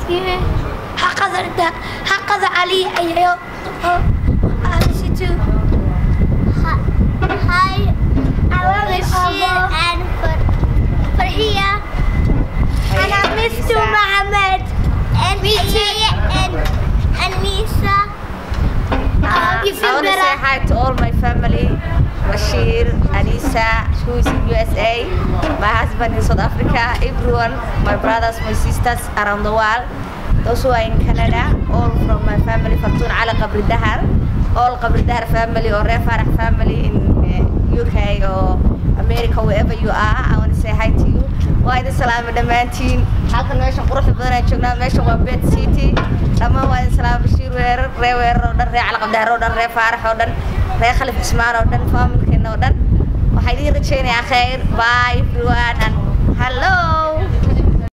Yeah. هكذا علي أيوه. I miss you too. Hi, I want to share and for here. And I miss you, Mohammed. And and Lisa. You I feel want to say better? hi to all my family. Bashir, Anisa, who is in USA, my husband in South Africa, everyone, my brothers, my sisters around the world, those who are in Canada, all from my family, Fartun Ala Qabri Dahar, all Qabri Dahar family or Refarah family in UK or America, wherever you are, I want to say hi to you. Waa idin salaam dhamaantiin halkan meeshan quruxda badan aan joognaa meeshan waa Bet City dhammaan waa idin salaam Bashiir weerar oo dhan Ala Qabri Dahar oo dhan Refarah oo dhan Khalif Ismaan oo dhan familkeena oo dhan waxaan idin rajaynayaa khayr bye everyone and